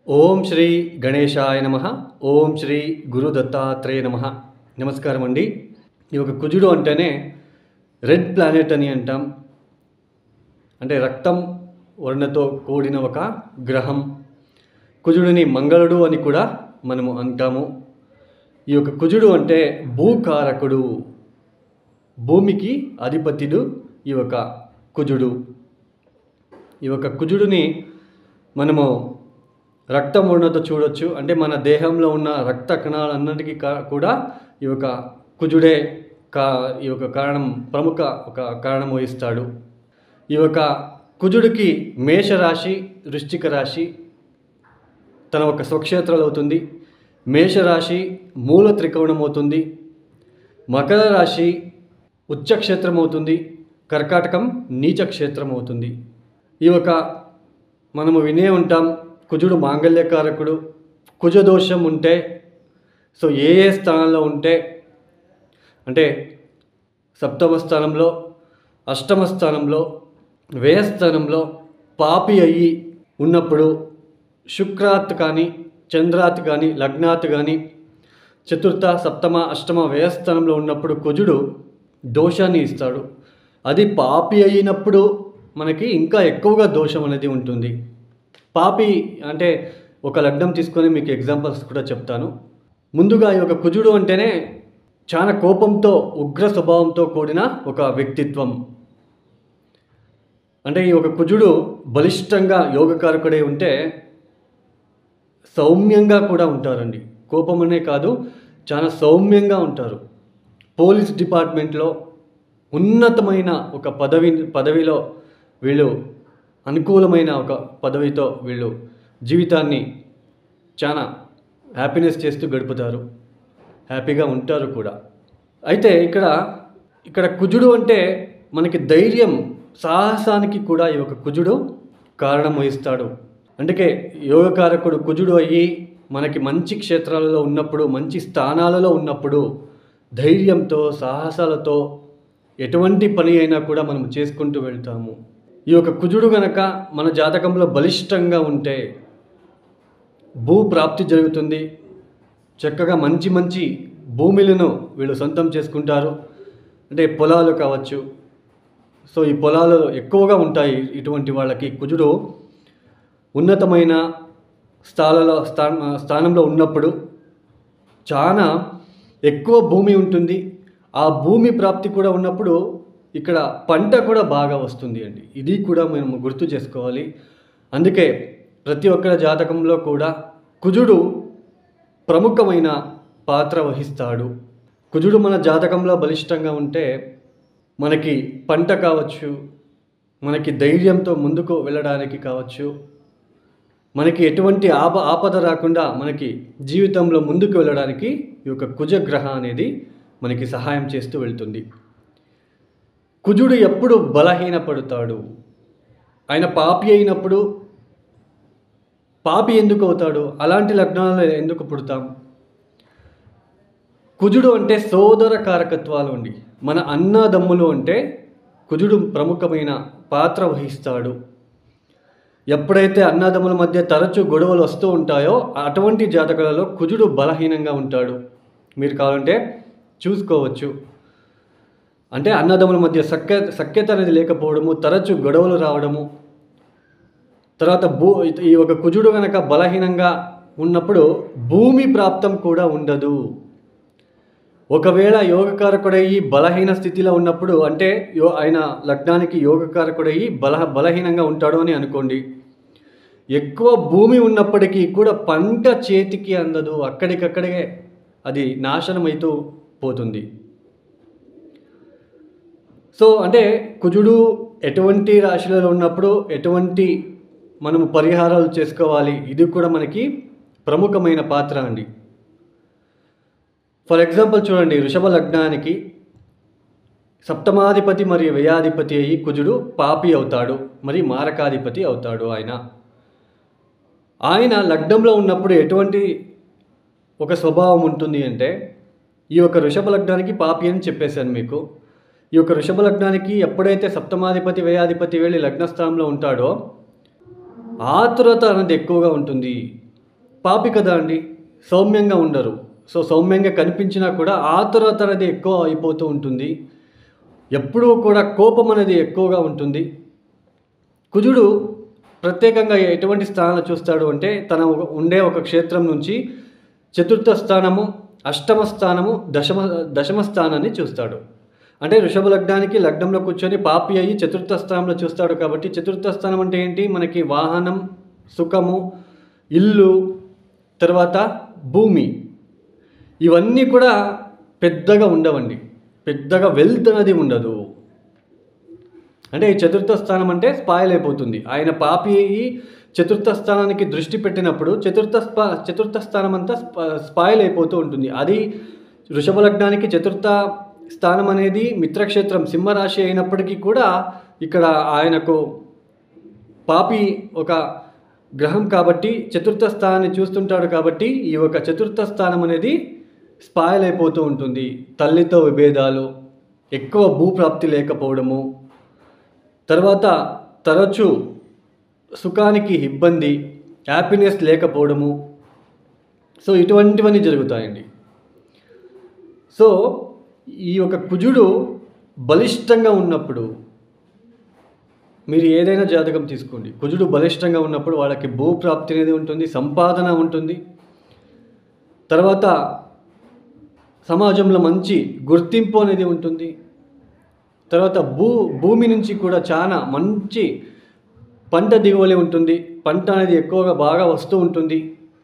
ఓం శ్రీ గణేశాయ నమః. ఓం శ్రీ గురు దత్తాత్రేయ నమః. నమస్కారం అండి. ఈ యొక్క కుజుడు అంటేనే రెడ్ ప్లానెట్ అని అంటాం. అంటే రక్తం వర్ణతో కూడిన ఒక గ్రహం. కుజుడిని మంగళుడు అని కూడా మనము అంటాము. ఈ యొక్క కుజుడు అంటే భూకారకుడు, భూమికి అధిపతిడు ఈ యొక్క కుజుడు. ఈ యొక్క కుజుడిని మనము రక్తం వర్ణతో చూడొచ్చు. అంటే మన దేహంలో ఉన్న రక్త కణాలన్నిటికీ కూడా ఈ యొక్క కుజుడే ఈ యొక్క కారణం, ప్రముఖ ఒక కారణం వహిస్తాడు. ఈ యొక్క కుజుడికి మేషరాశి, వృశ్చిక రాశి తన ఒక స్వక్షేత్రాలు అవుతుంది. మేషరాశి మూల త్రికోణం అవుతుంది. మకర రాశి ఉచ్చక్షేత్రం అవుతుంది. కర్కాటకం నీచక్షేత్రం అవుతుంది. ఈ యొక్క మనము వినే ఉంటాం, కుజుడు మాంగళ్యకారకుడు. కుజదోషం ఉంటే ఏ స్థానంలో ఉంటే అంటే సప్తమ స్థానంలో, అష్టమ స్థానంలో, వ్యయస్థానంలో పాపి అయ్యి ఉన్నప్పుడు, శుక్రాత్ కానీ చంద్రాత్ కానీ లగ్నాత్ కానీ చతుర్థ సప్తమ అష్టమ వ్యయస్థానంలో ఉన్నప్పుడు కుజుడు దోషాన్ని ఇస్తాడు. అది పాపి అయినప్పుడు మనకి ఇంకా ఎక్కువగా దోషం అనేది ఉంటుంది. పాపి అంటే ఒక లగ్నం తీసుకొని మీకు ఎగ్జాంపుల్స్ కూడా చెప్తాను. ముందుగా ఈ యొక్క కుజుడు అంటేనే చాలా కోపంతో, ఉగ్ర స్వభావంతో కూడిన ఒక వ్యక్తిత్వం. అంటే ఈ యొక్క కుజుడు బలిష్టంగా యోగకారకుడై ఉంటే సౌమ్యంగా కూడా ఉంటారండి. కోపం అనే కాదు, చాలా సౌమ్యంగా ఉంటారు. పోలీస్ డిపార్ట్మెంట్లో ఉన్నతమైన ఒక పదవిలో వీళ్ళు, అనుకూలమైన ఒక పదవితో వీళ్ళు జీవితాన్ని చాలా హ్యాపీనెస్ చేస్తూ గడుపుతారు. హ్యాపీగా ఉంటారు కూడా. అయితే ఇక్కడ కుజుడు అంటే మనకి ధైర్యం, సాహసానికి కూడా ఈ యొక్క కుజుడు కారణం వహిస్తాడు. అందుకే యోగకారకుడు కుజుడు అయ్యి మనకి మంచి క్షేత్రాలలో ఉన్నప్పుడు, మంచి స్థానాలలో ఉన్నప్పుడు ధైర్యంతో, సాహసాలతో ఎటువంటి పని అయినా కూడా మనం చేసుకుంటూ వెళ్తాము. ఈ యొక్క కుజుడు గనక మన జాతకంలో బలిష్టంగా ఉంటే భూప్రాప్తి జరుగుతుంది. చక్కగా మంచి మంచి భూములను వీళ్ళు సొంతం చేసుకుంటారు. అంటే పొలాలు కావచ్చు. ఈ పొలాలు ఎక్కువగా ఉంటాయి. ఇటువంటి వాళ్ళకి కుజుడు ఉన్నతమైన స్థానంలో ఉన్నప్పుడు చాలా ఎక్కువ భూమి ఉంటుంది. ఆ భూమి ప్రాప్తి కూడా ఉన్నప్పుడు ఇక్కడ పంట కూడా బాగా వస్తుంది అండి. ఇది కూడా మేము గుర్తు చేసుకోవాలి. అందుకే ప్రతి ఒక్కరి జాతకంలో కూడా కుజుడు ప్రముఖమైన పాత్ర వహిస్తాడు. కుజుడు మన జాతకంలో బలిష్టంగా ఉంటే మనకి పంట కావచ్చు, మనకి ధైర్యంతో ముందుకు వెళ్ళడానికి కావచ్చు, మనకి ఎటువంటి ఆపద రాకుండా మనకి జీవితంలో ముందుకు వెళ్ళడానికి ఈ యొక్క కుజగ్రహ అనేది మనకి సహాయం చేస్తూ వెళ్తుంది. కుజుడు ఎప్పుడు బలహీనపడతాడు? ఆయన పాపి అయినప్పుడు. పాపి ఎందుకు అవుతాడు? అలాంటి లగ్నాలలో ఎందుకు పుడతాం? కుజుడు అంటే సోదర కారకత్వాలు అండి. మన అన్నదమ్ములు అంటే కుజుడు ప్రముఖమైన పాత్ర వహిస్తాడు. ఎప్పుడైతే అన్నదమ్ముల మధ్య తరచూ గొడవలు వస్తూ ఉంటాయో అటువంటి జాతకాలలో కుజుడు బలహీనంగా ఉంటాడు. మీరు కావాలంటే చూసుకోవచ్చు. అంటే అన్నదమ్ముల మధ్య సఖ్యత అనేది లేకపోవడము, తరచూ గొడవలు రావడము. తర్వాత ఈ ఒక కుజుడు కనుక బలహీనంగా ఉన్నప్పుడు భూమి ప్రాప్తం కూడా ఉండదు. ఒకవేళ యోగకారకుడయ్యి బలహీన స్థితిలో ఉన్నప్పుడు, అంటే ఆయన లగ్నానికి యోగకారకుడయ్యి బలహీనంగా ఉంటాడు అని అనుకోండి. ఎక్కువ భూమి ఉన్నప్పటికీ కూడా పంట చేతికి అందదు. అక్కడికక్కడే అది నాశనమైతూ పోతుంది. అంటే కుజుడు ఎటువంటి రాశిలో ఉన్నప్పుడు ఎటువంటి మనము పరిహారాలు చేసుకోవాలి, ఇది కూడా మనకి ప్రముఖమైన పాత్ర అండి. ఫర్ ఎగ్జాంపుల్ చూడండి, వృషభ లగ్నానికి సప్తమాధిపతి మరియు వ్యయాధిపతి అయ్యి కుజుడు పాపి అవుతాడు, మరి మారకాధిపతి అవుతాడు. ఆయన లగ్నంలో ఉన్నప్పుడు ఎటువంటి ఒక స్వభావం ఉంటుంది అంటే, ఈ యొక్క వృషభ లగ్నానికి పాపి అని చెప్పేశాను మీకు. ఈ యొక్క వృషభ లగ్నానికి ఎప్పుడైతే సప్తమాధిపతి వ్యయాధిపతి వెళ్ళి లగ్నస్థానంలో ఉంటాడో ఆతురత అనేది ఎక్కువగా ఉంటుంది. పాపి కదా అండి, సౌమ్యంగా ఉండరు. సో సౌమ్యంగా కనిపించినా కూడా ఆతురత అనేది ఎక్కువ అయిపోతూ ఉంటుంది. ఎప్పుడూ కూడా కోపం అనేది ఎక్కువగా ఉంటుంది. కుజుడు ప్రత్యేకంగా ఎటువంటి స్థానాలు చూస్తాడు అంటే తన ఉండే ఒక క్షేత్రం నుంచి చతుర్థ స్థానము, అష్టమ స్థానము, దశమ స్థానాన్ని చూస్తాడు. అంటే వృషభ లగ్నానికి లగ్నంలో కూర్చొని పాపి అయ్యి చతుర్థ స్థానంలో చూస్తాడు. కాబట్టి చతుర్థ స్థానం అంటే ఏంటి? మనకి వాహనం, సుఖము, ఇల్లు, తర్వాత భూమి, ఇవన్నీ కూడా పెద్దగా ఉండవండి. పెద్దగా వెల్త్ అనేది ఉండదు. అంటే ఈ చతుర్థ స్థానం అంటే స్పాయిల్ అయిపోతుంది. ఆయన పాపి చతుర్థ స్థానానికి దృష్టి పెట్టినప్పుడు చతుర్థ స్థానం అంతా స్పాయిల్ అయిపోతూ ఉంటుంది. అది వృషభ లగ్నానికి చతుర్థ స్థానం అనేది మిత్రక్షేత్రం సింహరాశి అయినప్పటికీ కూడా ఇక్కడ ఆయనకు పాపి ఒక గ్రహం కాబట్టి చతుర్థ స్థానాన్ని చూస్తుంటాడు. కాబట్టి ఈ ఒక చతుర్థ స్థానం అనేది స్పాయిల్ అయిపోతూ ఉంటుంది. తల్లితో విభేదాలు, ఎక్కువ భూప్రాప్తి లేకపోవడము, తర్వాత తరచూ సుఖానికి ఇబ్బంది, హ్యాపీనెస్ లేకపోవడము, సో ఇటువంటివన్నీ జరుగుతాయండి. సో ఈ యొక్క కుజుడు బలిష్టంగా ఉన్నప్పుడు, మీరు ఏదైనా జాతకం తీసుకోండి, కుజుడు బలిష్టంగా ఉన్నప్పుడు వాళ్ళకి భూప్రాప్తి అనేది ఉంటుంది, సంపాదన ఉంటుంది, తర్వాత సమాజంలో మంచి గుర్తింపు అనేది ఉంటుంది, తర్వాత భూమి నుంచి కూడా చాలా మంచి పంట దిగుబడి ఉంటుంది, పంట అనేది ఎక్కువగా బాగా వస్తూ ఉంటుంది.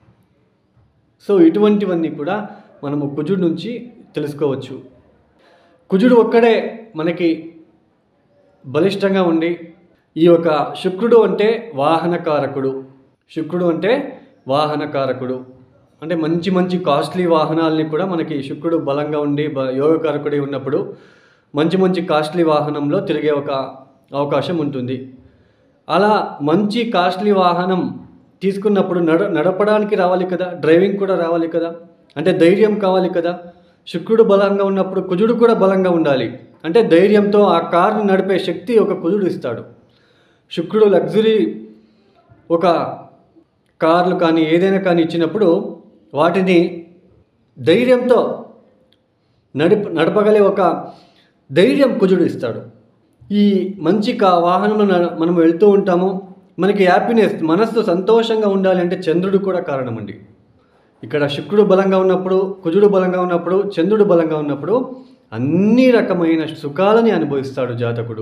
సో ఇటువంటివన్నీ కూడా మనము కుజుడు నుంచి తెలుసుకోవచ్చు. కుజుడు ఒక్కడే మనకి బలిష్టంగా ఉండి, ఈ యొక్క శుక్రుడు అంటే వాహనకారకుడు. శుక్రుడు అంటే వాహనకారకుడు అంటే మంచి మంచి కాస్ట్లీ వాహనాలని కూడా మనకి శుక్రుడు బలంగా ఉండి యోగకారకుడి ఉన్నప్పుడు మంచి మంచి కాస్ట్లీ వాహనంలో తిరిగే ఒక అవకాశం ఉంటుంది. అలా మంచి కాస్ట్లీ వాహనం తీసుకున్నప్పుడు నడపడానికి రావాలి కదా, డ్రైవింగ్ కూడా రావాలి కదా, అంటే ధైర్యం కావాలి కదా. శుక్రుడు బలంగా ఉన్నప్పుడు కుజుడు కూడా బలంగా ఉండాలి. అంటే ధైర్యంతో ఆ కారుని నడిపే శక్తి ఒక కుజుడు ఇస్తాడు. శుక్రుడు లగ్జరీ ఒక కార్లు కానీ ఏదైనా కానీ ఇచ్చినప్పుడు వాటిని ధైర్యంతో నడపగలే ఒక ధైర్యం కుజుడు ఇస్తాడు. ఈ మంచి వాహనంలో మనం వెళ్తూ ఉంటాము, మనకి హ్యాపీనెస్, మనస్సు సంతోషంగా ఉండాలి అంటే చంద్రుడు కూడా కారణం అండి. ఇక్కడ శుక్రుడు బలంగా ఉన్నప్పుడు, కుజుడు బలంగా ఉన్నప్పుడు, చంద్రుడు బలంగా ఉన్నప్పుడు అన్ని రకమైన సుఖాలని అనుభవిస్తాడు జాతకుడు.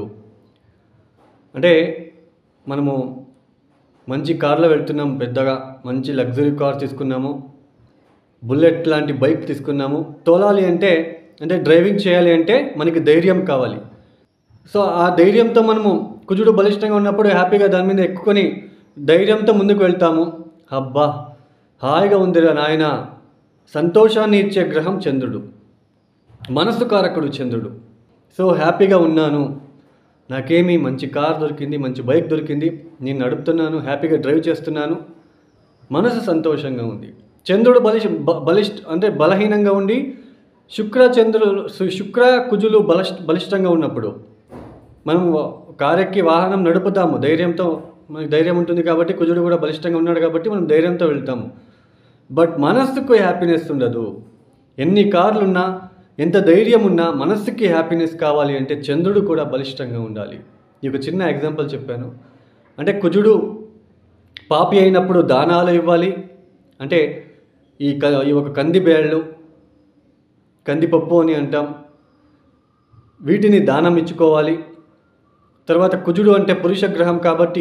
అంటే మనము మంచి కార్లో వెళ్తున్నాము, పెద్దగా మంచి లగ్జరీ కార్ తీసుకున్నాము, బుల్లెట్ లాంటి బైక్ తీసుకున్నాము. తోలాలి అంటే డ్రైవింగ్ చేయాలి అంటే మనకి ధైర్యం కావాలి. సో ఆ ధైర్యంతో మనము కుజుడు బలిష్టంగా ఉన్నప్పుడు హ్యాపీగా దాని మీద ఎక్కుకొని ధైర్యంతో ముందుకు వెళ్తాము. అబ్బా హాయిగా ఉందిరా నాయన, సంతోషాన్ని ఇచ్చే గ్రహం చంద్రుడు, మనస్సు కారకుడు చంద్రుడు. సో హ్యాపీగా ఉన్నాను, నాకేమీ మంచి కార్ దొరికింది, మంచి బైక్ దొరికింది, నేను నడుపుతున్నాను, హ్యాపీగా డ్రైవ్ చేస్తున్నాను, మనసు సంతోషంగా ఉంది. చంద్రుడు బలహీనంగా ఉండి శుక్ర కుజులు బలిష్టంగా ఉన్నప్పుడు మనం కారెక్కి వాహనం నడుపుతాము ధైర్యంతో. మనకి ధైర్యం ఉంటుంది కాబట్టి, కుజుడు కూడా బలిష్టంగా ఉన్నాడు కాబట్టి మనం ధైర్యంతో వెళ్తాము. బట్ మనస్సుకు హ్యాపీనెస్ ఉండదు. ఎన్ని కార్లున్నా, ఎంత ధైర్యం ఉన్నా మనస్సుకి హ్యాపీనెస్ కావాలి అంటే చంద్రుడు కూడా బలిష్టంగా ఉండాలి. ఈ ఒక చిన్న ఎగ్జాంపుల్ చెప్పాను. అంటే కుజుడు పాపి అయినప్పుడు దానాలు ఇవ్వాలి. అంటే ఈ ఒక కంది బేళ్ళు, కందిపప్పు అని అంటాం, వీటిని దానం ఇచ్చుకోవాలి. తర్వాత కుజుడు అంటే పురుష గ్రహం కాబట్టి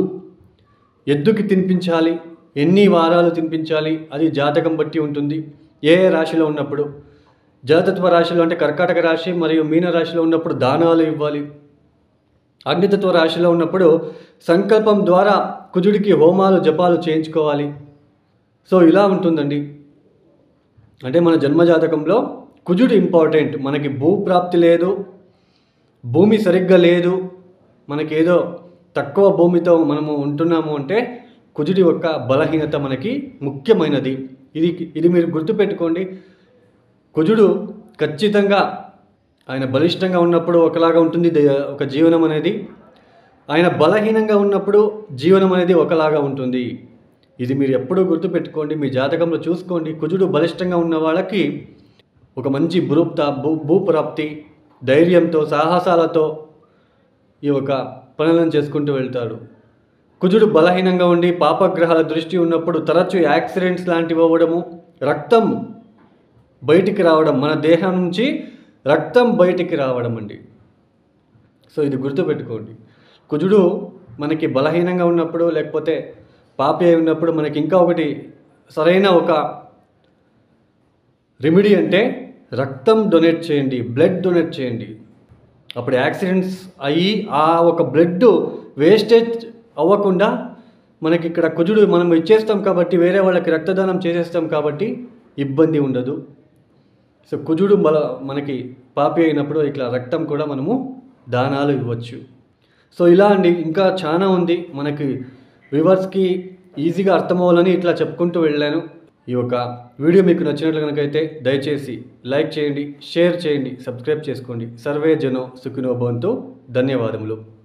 ఎద్దుకి తినిపించాలి. ఎన్ని వారాలు తినిపించాలి అది జాతకం బట్టి ఉంటుంది. ఏ రాశిలో ఉన్నప్పుడు, జలతత్వ రాశిలో అంటే కర్కాటక రాశి మరియు మీన రాశిలో ఉన్నప్పుడు దానాలు ఇవ్వాలి. అగ్నితత్వ రాశిలో ఉన్నప్పుడు సంకల్పం ద్వారా కుజుడికి హోమాలు జపాలు చేయించుకోవాలి. సో ఇలా ఉంటుందండి. అంటే మన జన్మజాతకంలో కుజుడు ఇంపార్టెంట్. మనకి భూప్రాప్తి లేదు, భూమి సరిగ్గా లేదు, మనకేదో తక్కువ భూమితో మనము ఉంటున్నాము అంటే కుజుడి యొక్క బలహీనత మనకి ముఖ్యమైనది. ఇది మీరు గుర్తుపెట్టుకోండి. కుజుడు ఖచ్చితంగా ఆయన బలిష్టంగా ఉన్నప్పుడు ఒకలాగా ఉంటుంది ఒక జీవనం అనేది, ఆయన బలహీనంగా ఉన్నప్పుడు జీవనం అనేది ఒకలాగా ఉంటుంది. ఇది మీరు ఎప్పుడూ గుర్తుపెట్టుకోండి, మీ జాతకంలో చూసుకోండి. కుజుడు బలిష్టంగా ఉన్న వాళ్ళకి ఒక మంచి భూప్రాప్తి, ధైర్యంతో, సాహసాలతో ఈ యొక్క పనులను చేసుకుంటూ వెళ్తాడు. కుజుడు బలహీనంగా ఉండి పాపగ్రహాల దృష్టి ఉన్నప్పుడు తరచూ యాక్సిడెంట్స్ లాంటివి అవ్వడము, రక్తం బయటికి రావడం, మన దేహం నుంచి రక్తం బయటికి రావడం అండి. సో ఇది గుర్తుపెట్టుకోండి. కుజుడు మనకి బలహీనంగా ఉన్నప్పుడు, లేకపోతే పాపి అయి ఉన్నప్పుడు మనకి ఇంకా ఒకటి సరైన ఒక రెమెడీ అంటే రక్తం డొనేట్ చేయండి, బ్లడ్ డొనేట్ చేయండి. అప్పుడు యాక్సిడెంట్స్ అయ్యి ఆ ఒక బ్లడ్ వేస్టేజ్ అవ్వకుండా మనకి ఇక్కడ కుజుడు మనం ఇచ్చేస్తాం కాబట్టి, వేరే వాళ్ళకి రక్తదానం చేసేస్తాం కాబట్టి ఇబ్బంది ఉండదు. సో కుజుడు మనకి పాపి అయినప్పుడు ఇట్లా రక్తం కూడా మనము దానాలు ఇవ్వచ్చు. సో ఇలా అండి, ఇంకా చాలా ఉంది. మనకి వ్యూవర్స్కి ఈజీగా అర్థమవ్వాలని ఇట్లా చెప్పుకుంటూ వెళ్ళాను. ఈ యొక్క వీడియో మీకు నచ్చినట్లు కనుకైతే దయచేసి లైక్ చేయండి, షేర్ చేయండి, సబ్స్క్రైబ్ చేసుకోండి. సర్వే జనో సుఖినో భవంతు. ధన్యవాదములు.